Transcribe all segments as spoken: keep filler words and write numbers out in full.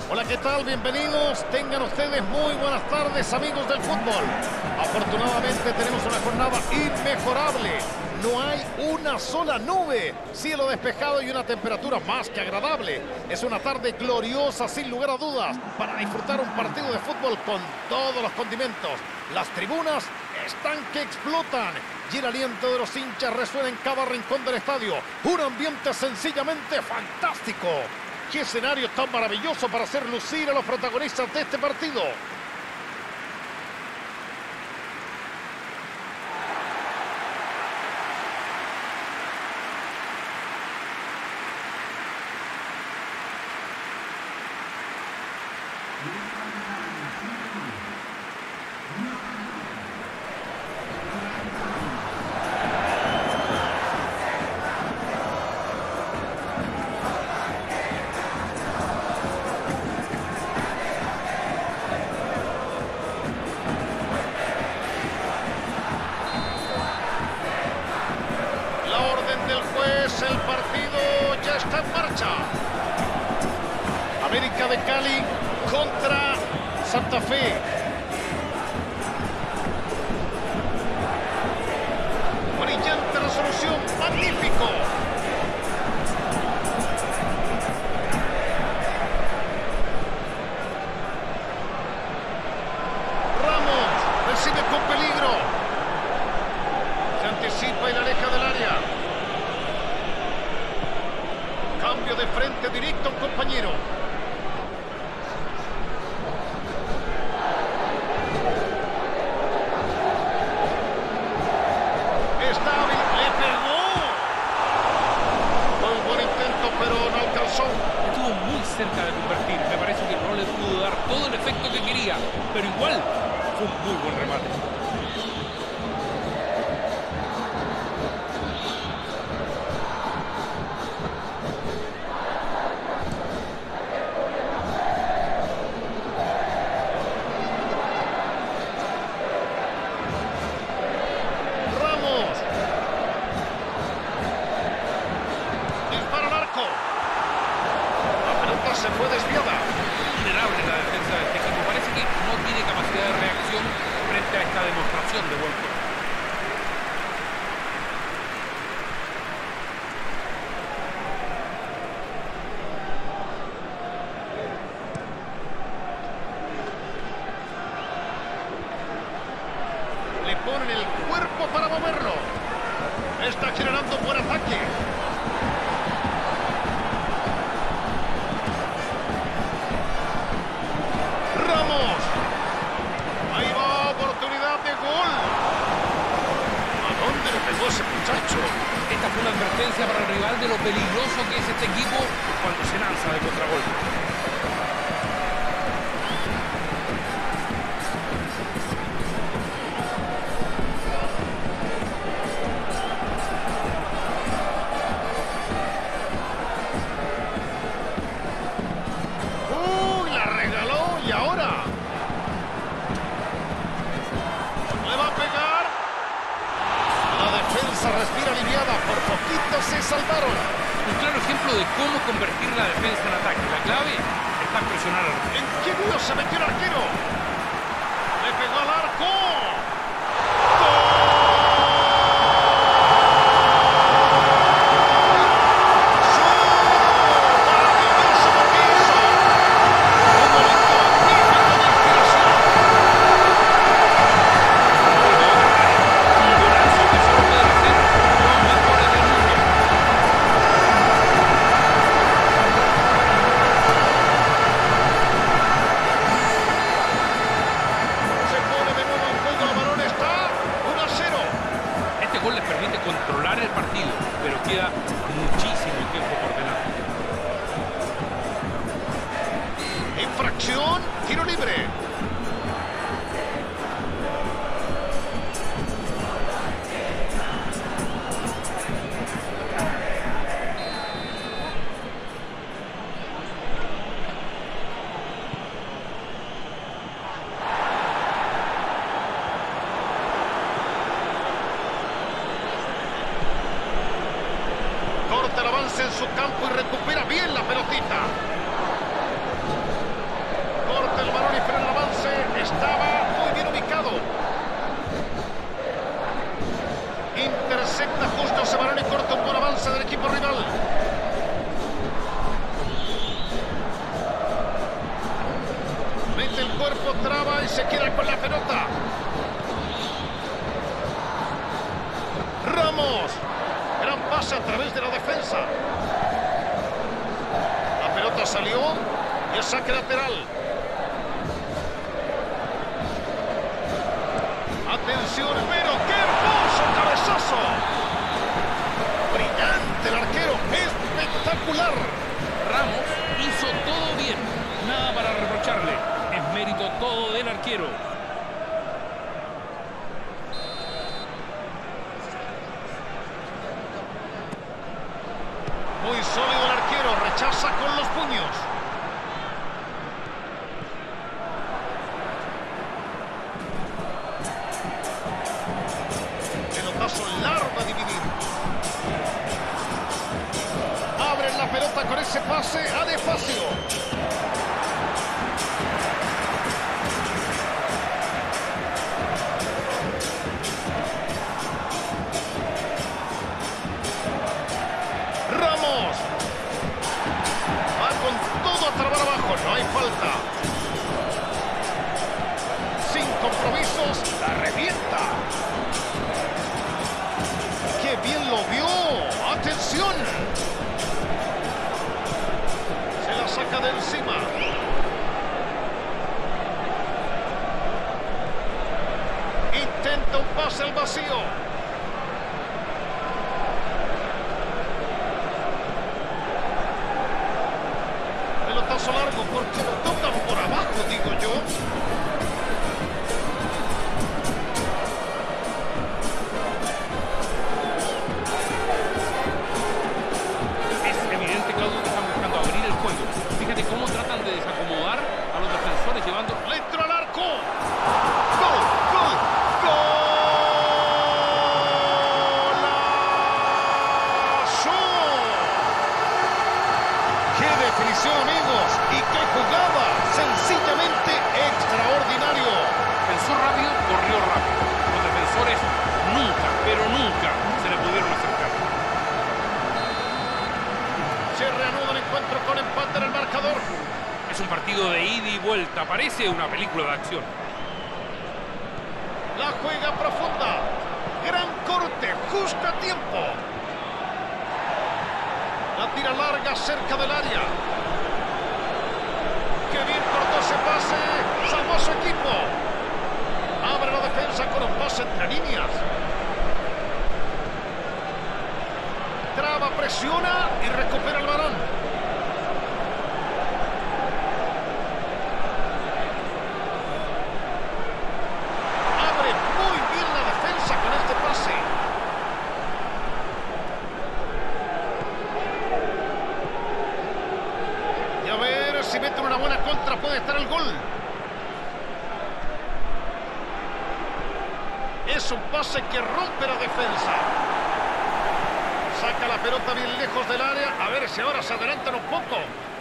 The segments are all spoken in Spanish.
Hola, ¿qué tal? Bienvenidos. Tengan ustedes muy buenas tardes, amigos del fútbol. Afortunadamente tenemos una jornada inmejorable. No hay una sola nube. Cielo despejado y una temperatura más que agradable. Es una tarde gloriosa, sin lugar a dudas, para disfrutar un partido de fútbol con todos los condimentos. Las tribunas están que explotan y el aliento de los hinchas resuena en cada rincón del estadio. Un ambiente sencillamente fantástico. ¡Qué escenario tan maravilloso para hacer lucir a los protagonistas de este partido! El partido ya está en marcha. América de Cali contra Santa Fe. Brillante resolución, magnífico. Ramos recibe con peligro. Se anticipa y la aleja del área. Cambio de frente directo a un compañero. Está hábil, le pegó. Fue un buen intento, pero no alcanzó. Estuvo muy cerca de convertir. Me parece que no le pudo dar todo el efecto que quería, pero igual fue un muy buen remate. Se fue desviada. Vulnerable la defensa de este equipo. Parece que no tiene capacidad de reacción frente a esta demostración de buen juego. Le ponen el cuerpo para moverlo. Está generando un buen ataque. Ese muchacho. Esta fue una advertencia para el rival de lo peligroso que es este equipo cuando se lanza de contragolpe. ¡Uy! La regaló y ahora le va a pegar. Se respira aliviada, por poquito se salvaron. Un claro ejemplo de cómo convertir la defensa en ataque. La clave está en presionar al arquero. ¿En qué lío se metió el arquero? Le pegó al arco. Controlar el partido, pero queda muchísimo tiempo por delante. Infracción, tiro libre. el avance en su campo y recupera bien la pelotita. y se queda con la pelota. Ramos. Gran pase a través de la defensa. La pelota salió y es saque lateral. Atención, pero qué hermoso cabezazo. Brillante el arquero, espectacular. Ramos hizo todo bien, nada para reprocharle. Es mérito todo del arquero. Muy sólido el arquero, rechaza con los puños. Pelotazo largo a dividir. Abren la pelota con ese pase a Despacio. Ramos. Va con todo a trabar abajo, no hay falta. Sin compromisos, la revienta. ¡Qué bien lo vio! ¡Atención! Se la saca de encima. Intenta un pase al vacío. Pelotazo largo, porque lo tocan por abajo, digo yo. Es evidente, Claudio, que están buscando abrir el juego. Fíjate cómo tratan de desacomodar a los defensores llevando... ¡Le entró al arco! ¡Gol! ¡Gol! ¡Golazo! ¡Qué definición, amigos! ¡Y qué jugada! Sencillamente extraordinario. Pensó rápido, corrió rápido. Los defensores nunca, pero nunca se le pudieron acercar. Se reanuda el encuentro con empate en el marcador. Es un partido de ida y vuelta, parece una película de acción. La juega profunda. Gran corte, justo a tiempo. La tira larga cerca del área. ¡Qué bien cortó ese pase! ¡Salvó a su equipo! Abre la defensa con un pase entre líneas. Traba, presiona y recupera el balón. Abre muy bien la defensa con este pase. Y a ver si meten una buena contra, puede estar el gol. Es un pase que rompe la defensa. Saca la pelota bien lejos del área. A ver si ahora se adelantan un poco.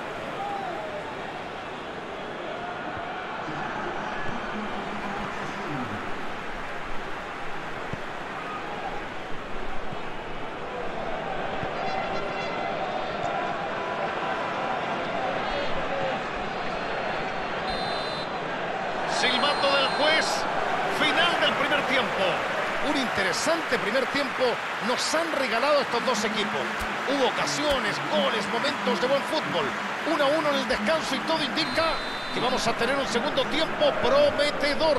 Silbato del juez. Final del primer tiempo. Un interesante primer tiempo nos han regalado estos dos equipos. Hubo ocasiones, goles, momentos de buen fútbol. uno a uno en el descanso y todo indica que vamos a tener un segundo tiempo prometedor.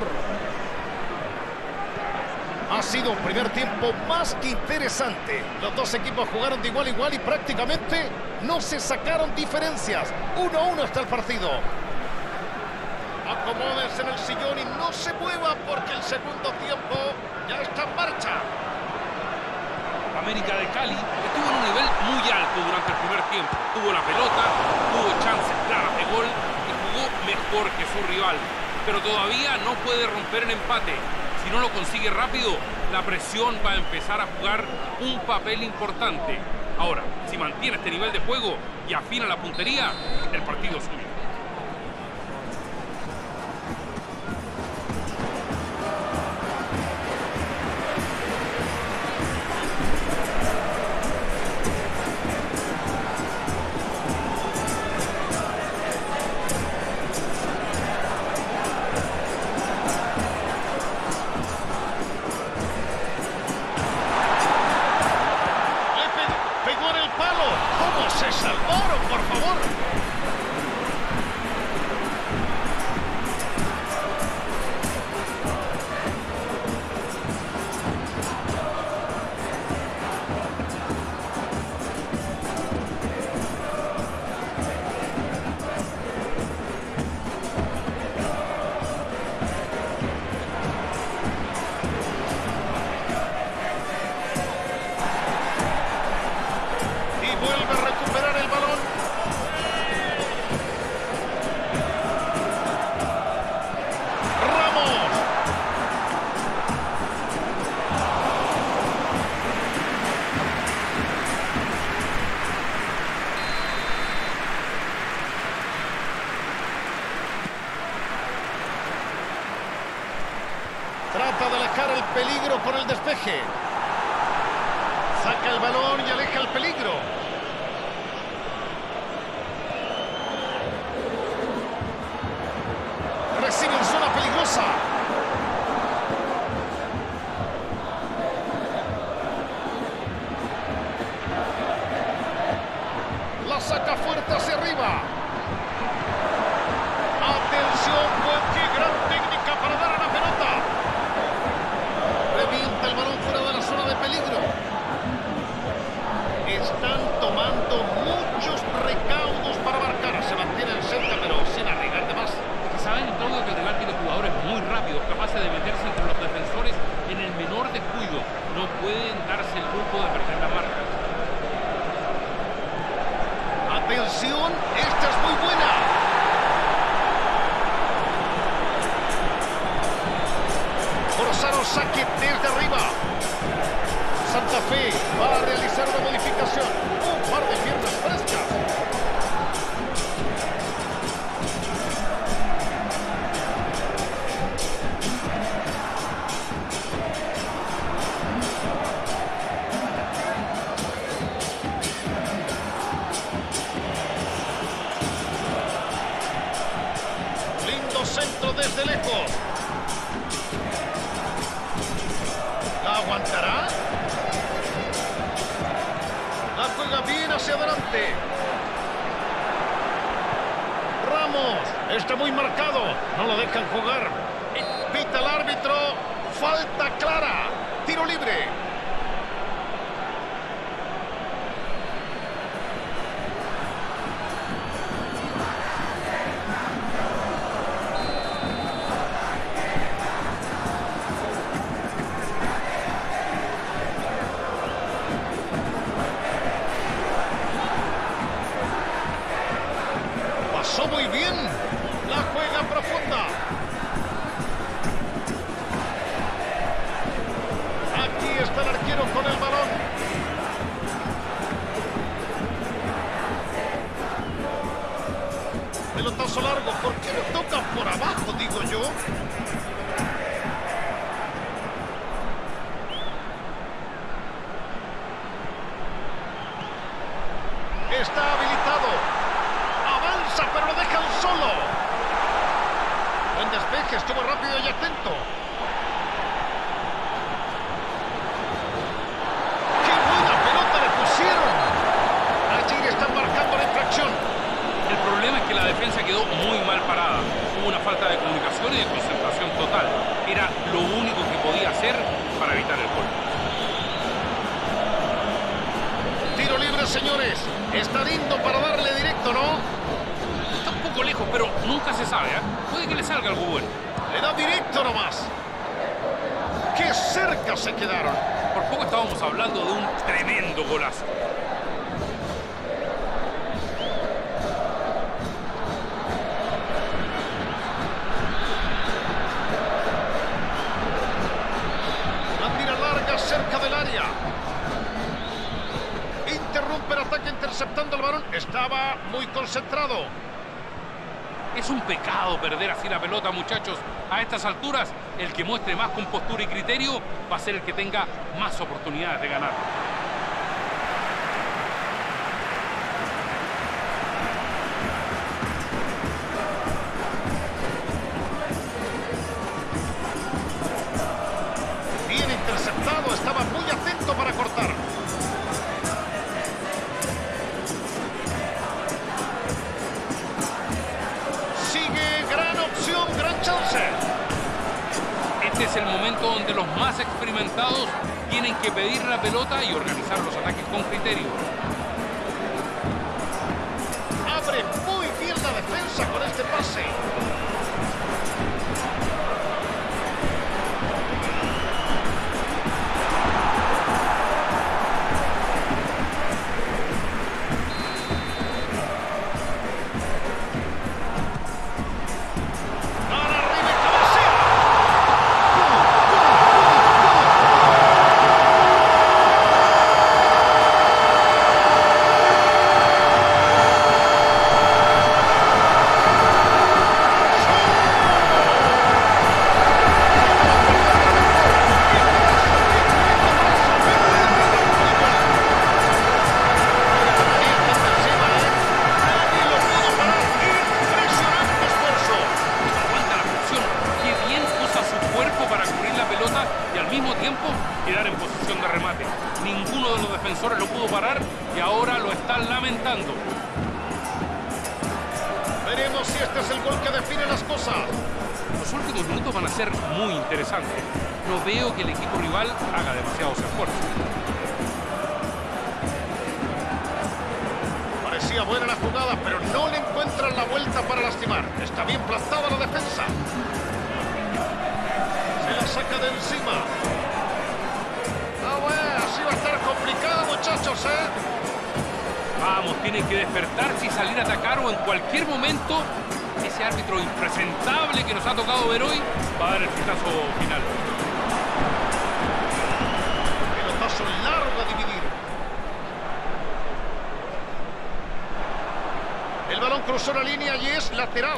Ha sido un primer tiempo más que interesante. Los dos equipos jugaron de igual a igual y prácticamente no se sacaron diferencias. uno a uno está el partido. Acomódense en el sillón y no se mueva porque el segundo tiempo ya está en marcha. América de Cali estuvo en un nivel muy alto durante el primer tiempo. Tuvo la pelota, tuvo chances claras de gol y jugó mejor que su rival. Pero todavía no puede romper el empate. Si no lo consigue rápido, la presión va a empezar a jugar un papel importante. Ahora, si mantiene este nivel de juego y afina la puntería, el partido es suyo. Trata de alejar el peligro con el despeje. Saca el balón y aleja el peligro. Recibe en zona peligrosa. La saca fuerte hacia arriba. Atención, pues, qué gran técnica para dar a la pelota. Revienta el balón fuera de la zona de peligro. Están tomando muchos recaudos para marcar. Se mantienen cerca, pero sin arriesgar de más. Saben, Claudio, que el rival tiene jugadores muy rápidos, capaces de meterse entre los defensores en el menor descuido. No pueden darse el lujo de perder la marca. Atención, esta es muy buena. Forzaron saque desde arriba. Santa Fe va a realizar una modificación. Un par de piernas frescas. Centro desde lejos. ¿La aguantará? La juega bien hacia adelante. Ramos está muy marcado. No lo dejan jugar. Pita el árbitro. Falta clara. Tiro libre. Muy bien, la juega profunda. Aquí está el arquero con el balón. Pelotazo largo, ¿por qué lo toca por abajo, digo yo? Está habilitado. Pero lo dejan solo. Buen despeje, estuvo rápido y atento. ¡Qué buena pelota le pusieron! Allí le están marcando la infracción. El problema es que la defensa quedó muy mal parada. Hubo una falta de comunicación y de concentración total. Era lo único que podía hacer para evitar el gol. Tiro libre, señores. Está lindo para darle directo, ¿no? Lejos, pero nunca se sabe, ¿eh? Puede que le salga algo bueno. Le da directo nomás. ¡Qué cerca se quedaron! Por poco estábamos hablando de un tremendo golazo. La tira larga cerca del área. Interrumpe el ataque interceptando el balón. Estaba muy concentrado. Es un pecado perder así la pelota, muchachos. A estas alturas, el que muestre más compostura y criterio va a ser el que tenga más oportunidades de ganar. Bien interceptado, estaba muy atento para cortar. Este es el momento donde los más experimentados tienen que pedir la pelota y organizar los ataques con criterio. Abre muy bien la defensa con este pase. lamentando. Veremos si este es el gol que define las cosas. Los últimos minutos van a ser muy interesantes. No veo que el equipo rival haga demasiados esfuerzos. Parecía buena la jugada, pero no le encuentran la vuelta para lastimar. Está bien plantada la defensa. Se la saca de encima. Ah, bueno, así va a estar complicado, muchachos, ¿eh? Vamos, tienen que despertarse y salir a atacar, o en cualquier momento ese árbitro impresentable que nos ha tocado ver hoy va a dar el pitazo final. Pelotazo largo a dividir. El balón cruzó la línea y es lateral.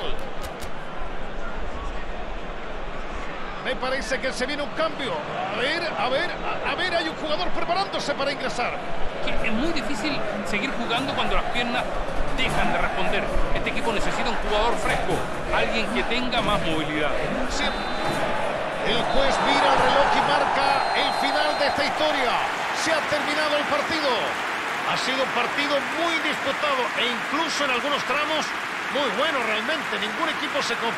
Me parece que se viene un cambio. A ver, a ver, a, a ver, hay un jugador preparándose para ingresar. Que es muy difícil seguir jugando cuando las piernas dejan de responder. Este equipo necesita un jugador fresco, alguien que tenga más movilidad. Sí. El juez mira el reloj y marca el final de esta historia. Se ha terminado el partido. Ha sido un partido muy disputado e incluso en algunos tramos muy bueno realmente. Ningún equipo se